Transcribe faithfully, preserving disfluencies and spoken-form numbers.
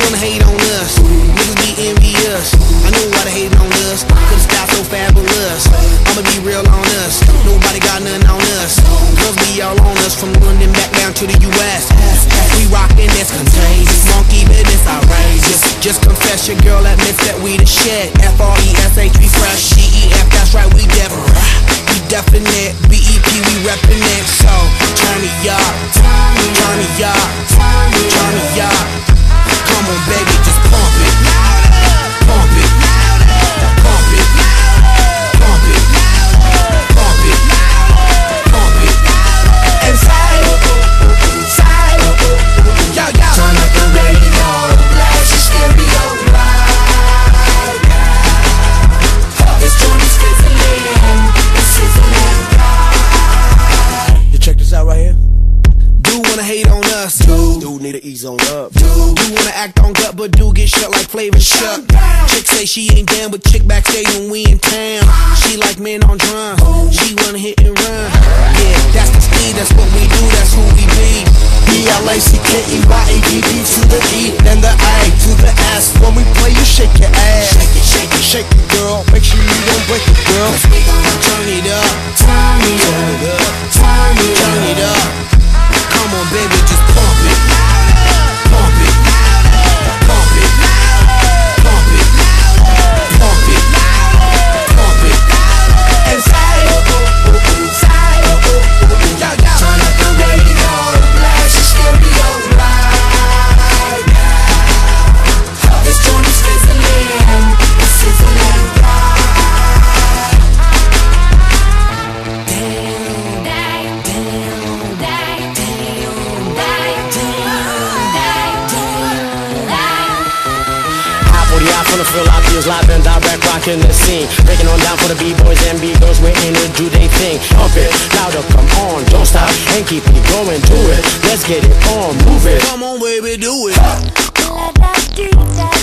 wanna hate on us, niggas be envious. I know why they hating on us, cause the style so fabulous. I'ma be real on us, nobody got nothing on us. Girls be all on us, from London back down to the U S We rockin', that's contagious, monkey business outrageous. Just confess your girl admits that we the shit. F R E S H, we fresh, G E F, that's right, we definite. We definite, B E P, we reppin' it. So, turn me up, turn me up, turn me up. Come on baby, just pump it, pump it, pump it, pump it, pump it, pump it. And side, side, yo, yo. Turn up the radio, blast your stereo loud. This joint is sizzling, it's sizzling. You check this out right here. Do wanna hate on us, do, do need to ease on up, do, do wanna act on gut, but do get shut like Flavor Shut. Chick say she ain't down, but chick backstage when we in town. She like men on drum, she wanna hit and run. Yeah, that's the speed, that's what we do, that's who we be. B L A C K E Y A D D to the E, then the A to the S. When we play, you shake your ass. Shake it, shake it, shake it, girl. Make sure you don't break it, girl. We gonna turn it up, turn it up, turn it up, turn it up. Come on, baby, just pump it, pump it, pump it, pump it, pump it, pump it. And say, say, yo, yo. Turn up the radio, blast your stereo loud. This joint is sizzling, it's sizzling. From the Philippines, live and direct, rocking the scene. Breaking on down for the B-boys and B-girls, we're in it, do they thing. Pump it, louder, come on, don't stop, and keep it going, do it. Let's get it on, move it. Come on, baby, do it.